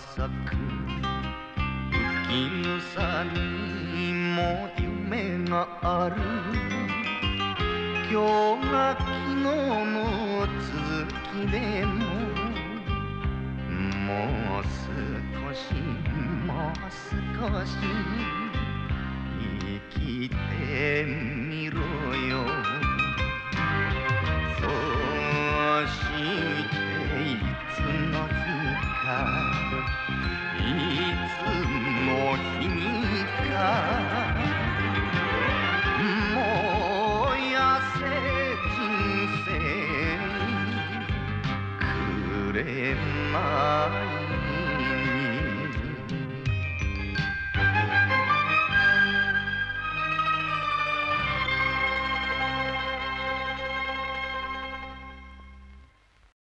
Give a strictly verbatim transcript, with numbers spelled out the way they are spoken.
咲く雪草にも夢がある。今日が昨日の続きでももう少しもう少し生きてみろよ。そしていつの日か